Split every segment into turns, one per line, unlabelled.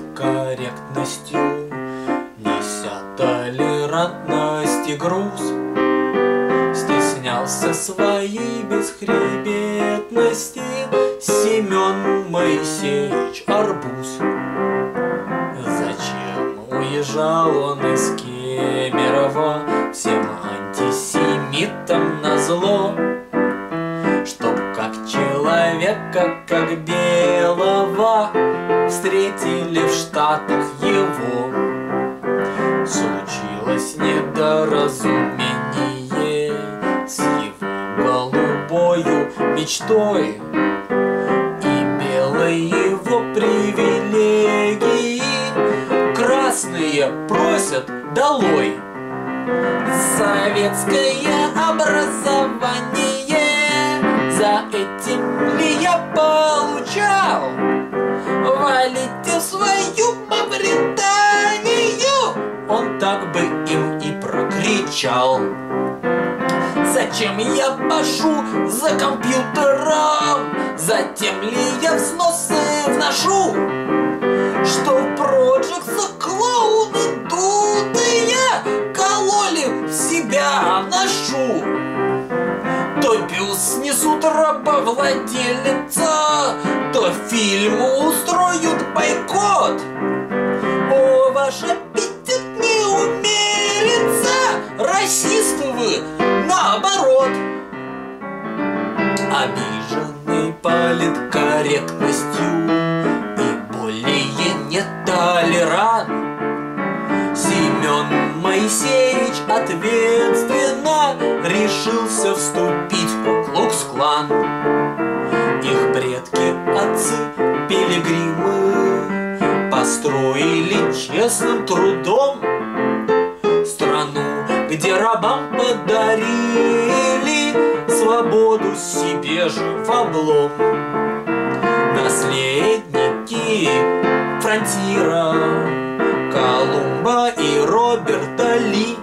политкорректностью, неся толерантность и груз, стеснялся своей бесхребетности Семен Моисеевич Арбуз. Зачем уезжал он из Кемерово всем антисемитам назло? Чтоб как человека, как белого, встретили в Штатах его. Случилось недоразумение с его голубою мечтой и белой его привилегии. Красные просят долой советское образование. За этим ли я получал? Валите в свою Мавританию! Он так бы им и прокричал. Зачем я пашу за компьютером? Затем ли я взносы вношу? Что в проджектах клоуны дутые кололи в себя ношу? То бюст снесут рабовладельца, то фильму устроят бойкот. О, ваш аппетит не умерится, расисты вы, наоборот. Обиженный политкорректностью и более нетолерант, Семен Моисеевич ответственно решился вступить в Ку-Клукс-клан. Их предки, отцы, пилигримы, построили честным трудом страну, где рабам подарили свободу себе же в облом. Наследники фронтира Колумба и Роберта Ли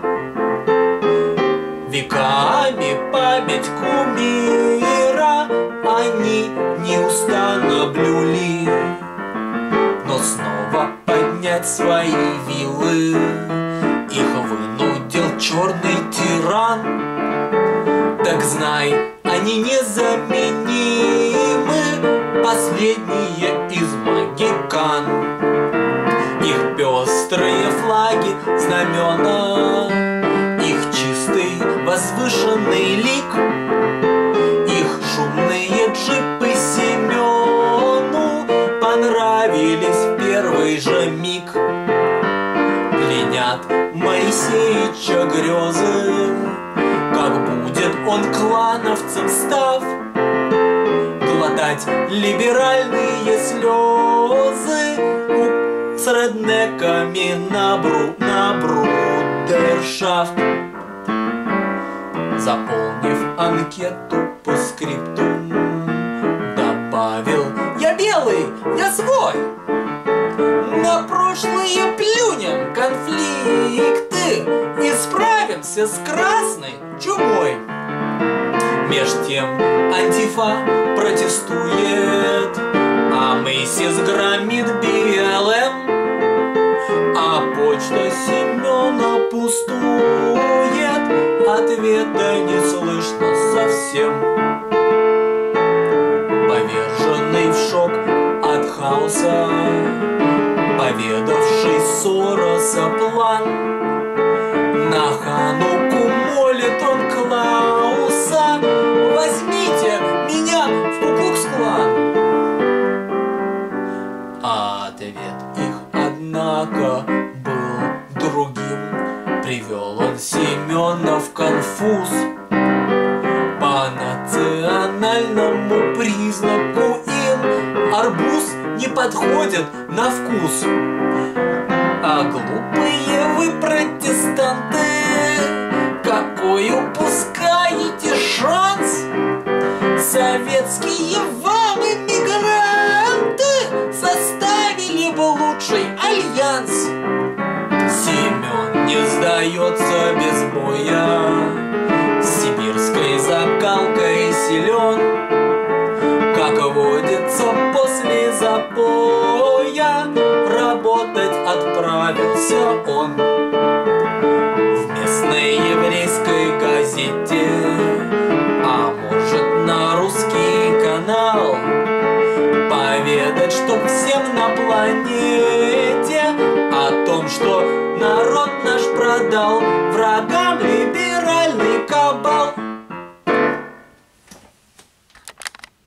веками память кумира они неустанно блюли. Но снова поднять свои вилы их вынудил черный тиран. Так знай, они незаменимы, последние из магикан. Их пестрые флаги, знамена, их чистый возвышенный лик, их шумные джипы Семену понравились в первый же миг. Пленят Моисеевича грезы, как будет он клановцем став глотать либеральные слезы с реднеками на брудершафт. Заполнив анкету по скриптум, добавил: я белый, я свой. На прошлое плюнем, конфликты исправимся с красной чумой. Меж тем антифа протестует, а Мэйсис громит БЛМ, а почта Семена пустует, ответа не слышно совсем. Поверженный в шок от хаоса, поведавший Сороса план, на Хануку молит он Клауса: возьмите меня в Ку-Клукс-клан. А ответ их, однако, был другим. Привел он Семена в конфуз. По национальному признаку им арбуз не подходит на вкус. А глупые вы протестанты, какой упускаете шанс? Советские вам иммигранты составили бы лучший альянс. Семен не сдается без боя, сибирской закалкой силен, как водится после запоя, работает появился он в местной еврейской газете, а может на русский канал, поведать, чтоб всем на планете о том, что народ наш продал